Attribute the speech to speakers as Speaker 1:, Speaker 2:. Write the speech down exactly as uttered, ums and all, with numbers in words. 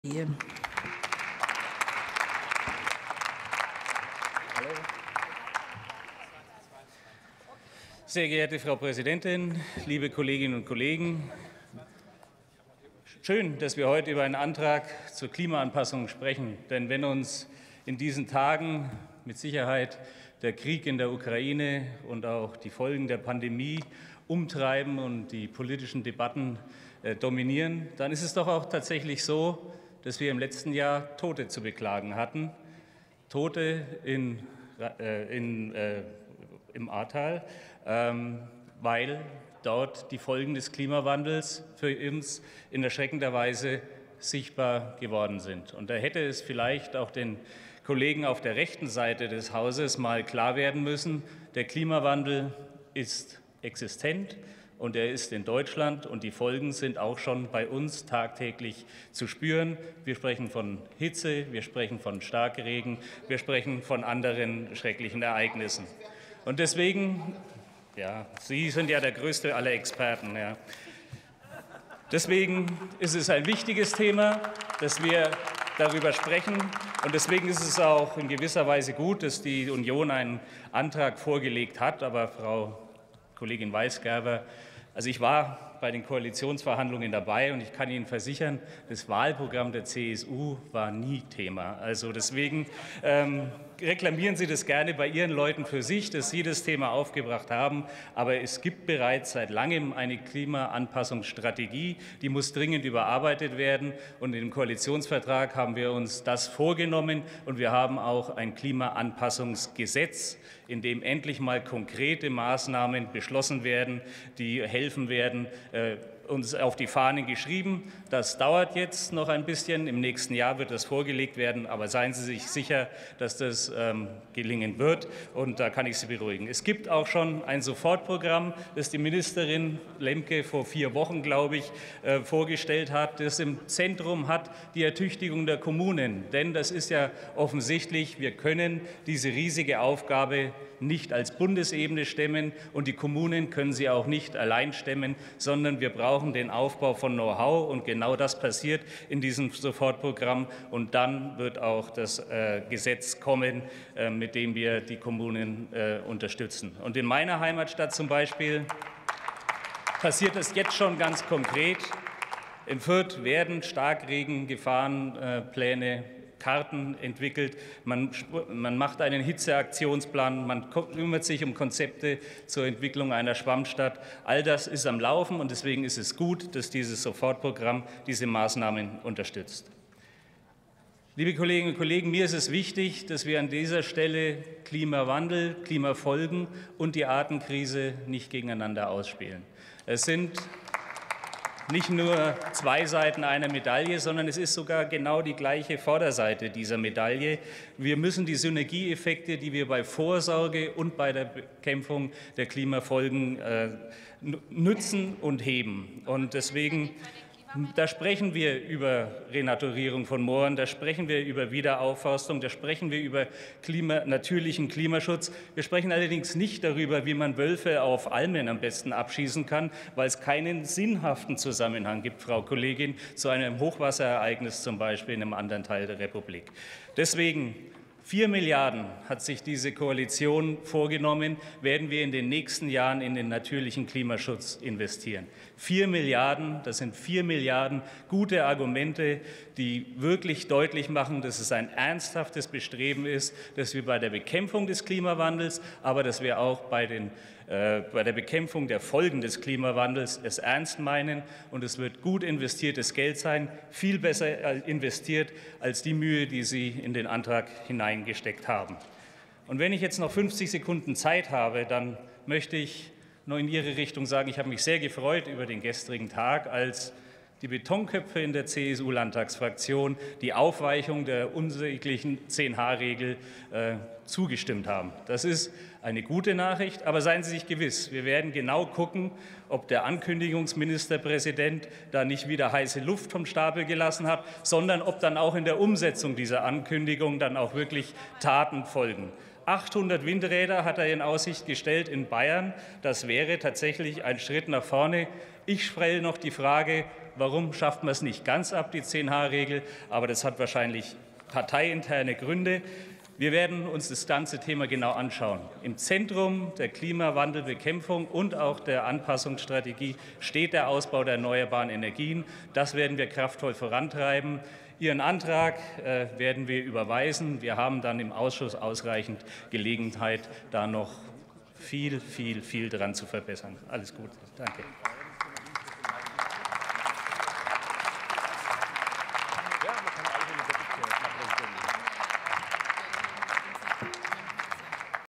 Speaker 1: Hier.
Speaker 2: Sehr geehrte Frau Präsidentin, liebe Kolleginnen und Kollegen! Schön, dass wir heute über einen Antrag zur Klimaanpassung sprechen. Denn wenn uns in diesen Tagen mit Sicherheit der Krieg in der Ukraine und auch die Folgen der Pandemie umtreiben und die politischen Debatten äh, dominieren, dann ist es doch auch tatsächlich so, dass wir im letzten Jahr Tote zu beklagen hatten. Tote in, äh, in, äh, im Ahrtal, ähm, weil dort die Folgen des Klimawandels für uns in erschreckender Weise sichtbar geworden sind. Und da hätte es vielleicht auch den Kollegen auf der rechten Seite des Hauses mal klar werden müssen, der Klimawandel ist existent und er ist in Deutschland und die Folgen sind auch schon bei uns tagtäglich zu spüren. Wir sprechen von Hitze, wir sprechen von Starkregen, wir sprechen von anderen schrecklichen Ereignissen. Und deswegen, ja, Sie sind ja der größte aller Experten, ja. Deswegen ist es ein wichtiges Thema, dass wir darüber sprechen. Und deswegen ist es auch in gewisser Weise gut, dass die Union einen Antrag vorgelegt hat. Aber Frau Kollegin Weisgerber, also ich war bei den Koalitionsverhandlungen dabei und ich kann Ihnen versichern, das Wahlprogramm der C S U war nie Thema. Also deswegen ähm, reklamieren Sie das gerne bei Ihren Leuten für sich, dass Sie das Thema aufgebracht haben. Aber es gibt bereits seit langem eine Klimaanpassungsstrategie, die muss dringend überarbeitet werden. Und im Koalitionsvertrag haben wir uns das vorgenommen. Und wir haben auch ein Klimaanpassungsgesetz, in dem endlich mal konkrete Maßnahmen beschlossen werden, die helfen werden, äh, uns auf die Fahnen geschrieben. Das dauert jetzt noch ein bisschen. Im nächsten Jahr wird das vorgelegt werden. Aber seien Sie sich sicher, dass das ähm, gelingen wird. Und da kann ich Sie beruhigen. Es gibt auch schon ein Sofortprogramm, das die Ministerin Lemke vor vier Wochen, glaube ich, äh, vorgestellt hat, das im Zentrum hat die Ertüchtigung der Kommunen. Denn das ist ja offensichtlich, wir können diese riesige Aufgabe nicht als Bundesebene stemmen und die Kommunen können sie auch nicht allein stemmen, sondern wir brauchen den Aufbau von Know-how und genau das passiert in diesem Sofortprogramm und dann wird auch das äh, Gesetz kommen, äh, mit dem wir die Kommunen äh, unterstützen. Und in meiner Heimatstadt zum Beispiel passiert es jetzt schon ganz konkret. In Fürth werden Starkregen-Gefahrenpläne Karten entwickelt, man, man macht einen Hitzeaktionsplan, man kümmert sich um Konzepte zur Entwicklung einer Schwammstadt. All das ist am Laufen und deswegen ist es gut, dass dieses Sofortprogramm diese Maßnahmen unterstützt. Liebe Kolleginnen und Kollegen, mir ist es wichtig, dass wir an dieser Stelle Klimawandel, Klimafolgen und die Artenkrise nicht gegeneinander ausspielen. Es sind nicht nur zwei Seiten einer Medaille, sondern es ist sogar genau die gleiche Vorderseite dieser Medaille. Wir müssen die Synergieeffekte, die wir bei Vorsorge und bei der Bekämpfung der Klimafolgen äh, nützen und heben. Und deswegen Da sprechen wir über Renaturierung von Mooren, da sprechen wir über Wiederaufforstung, da sprechen wir über Klima, natürlichen Klimaschutz. Wir sprechen allerdings nicht darüber, wie man Wölfe auf Almen am besten abschießen kann, weil es keinen sinnhaften Zusammenhang gibt, Frau Kollegin, zu einem Hochwasserereignis zum Beispiel in einem anderen Teil der Republik. Deswegen Vier Milliarden hat sich diese Koalition vorgenommen, werden wir in den nächsten Jahren in den natürlichen Klimaschutz investieren. Vier Milliarden, das sind vier Milliarden gute Argumente, die wirklich deutlich machen, dass es ein ernsthaftes Bestreben ist, dass wir bei der Bekämpfung des Klimawandels, aber dass wir auch bei den bei der Bekämpfung der Folgen des Klimawandels es ernst meinen. Und es wird gut investiertes Geld sein, viel besser investiert als die Mühe, die Sie in den Antrag hineingesteckt haben. Und wenn ich jetzt noch fünfzig Sekunden Zeit habe, dann möchte ich nur in Ihre Richtung sagen, ich habe mich sehr gefreut über den gestrigen Tag, als die Betonköpfe in der C S U-Landtagsfraktion die Aufweichung der unsäglichen zehn H Regel äh, zugestimmt haben. Das ist eine gute Nachricht, aber seien Sie sich gewiss, wir werden genau gucken, ob der Ankündigungsministerpräsident da nicht wieder heiße Luft vom Stapel gelassen hat, sondern ob dann auch in der Umsetzung dieser Ankündigung dann auch wirklich Taten folgen. achthundert Windräder hat er in Aussicht gestellt in Bayern. Das wäre tatsächlich ein Schritt nach vorne. Ich stelle noch die Frage, Warum schafft man es nicht ganz ab, die zehn H Regel? Aber das hat wahrscheinlich parteiinterne Gründe. Wir werden uns das ganze Thema genau anschauen. Im Zentrum der Klimawandelbekämpfung und auch der Anpassungsstrategie steht der Ausbau der erneuerbaren Energien. Das werden wir kraftvoll vorantreiben. Ihren Antrag äh, werden wir überweisen. Wir haben dann im Ausschuss ausreichend Gelegenheit, da noch viel, viel, viel dran zu verbessern. Alles Gute. Danke.